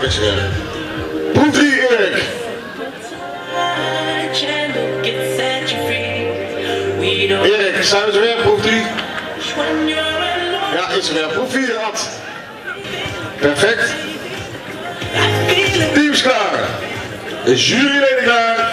is weer. Proef 3, Erik. Erik, zijn we er weer? Proef 3. Ja, is er weer. Proef 4, Ad. Perfect. Teams klaar. De juryleden klaar.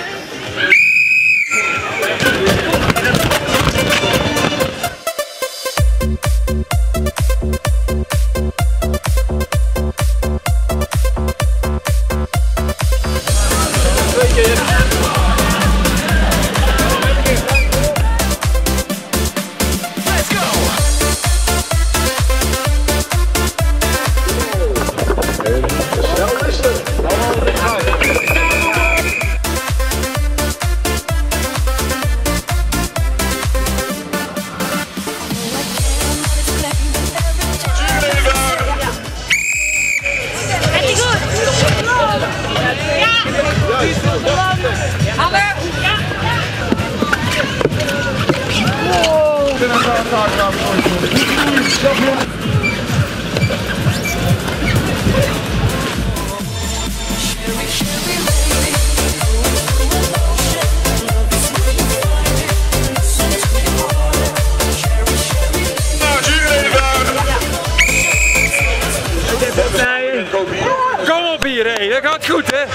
Kom op hier, hé. Dat gaat goed, hè?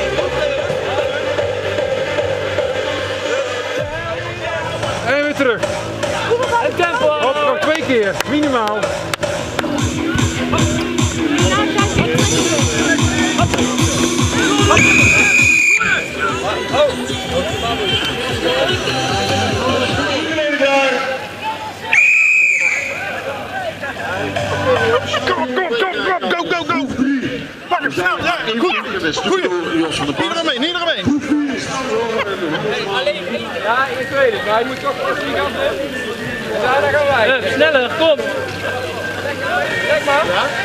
En weer terug. En tempo! Hop, nog 2 keer, minimaal. Pak hem snel, ja, goed. Goeie. Iedereen mee. Alleen één. Ja, ik weet het, maar hij moet toch eerst die kant op. Ja, daar gaan wij. Sneller, kom. Kijk maar.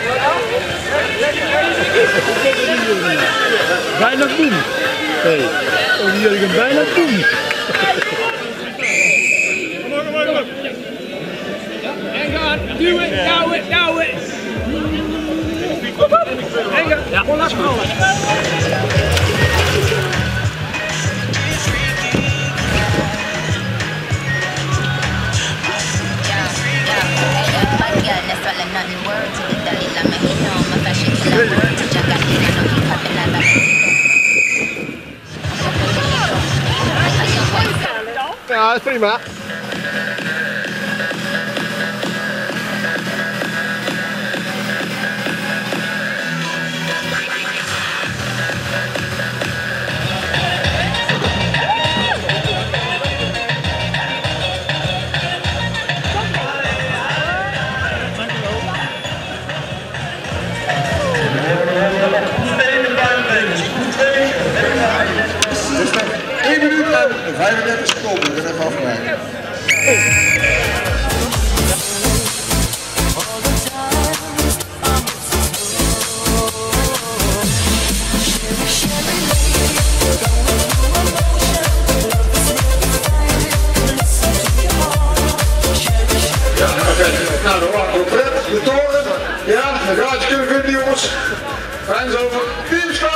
Bijna boem. Hé, oh, jullie gaan bijna boem. Kom op. En gaan, duw het. En gaan, ja, gewoon laat vallen. Ja, dat is prima. En 35 seconden, ik ben even afkijken. Ja, oké. Nou, dan wachten we op de toren. Ja, een gaatje kunnen vinden, jongens. Fijn zo. Teams klaar.